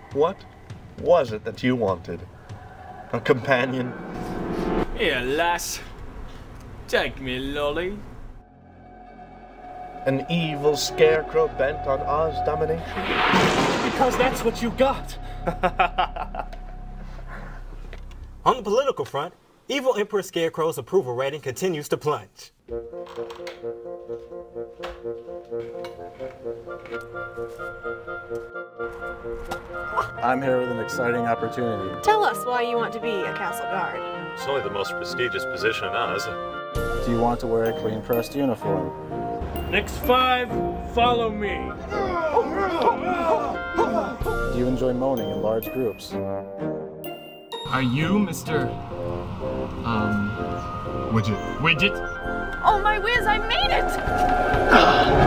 What was it that you wanted? A companion? Here, lass. Take me, lolly. An evil scarecrow bent on Oz domination? Because that's what you got. On the political front, evil Emperor Scarecrow's approval rating continues to plunge. I'm here with an exciting opportunity. Tell us why you want to be a castle guard. It's only the most prestigious position in Oz. Do you want to wear a clean-pressed uniform? Next 5, follow me. Do you enjoy moaning in large groups? Are you Mr. Widget? Widget? Oh my whiz, I made it!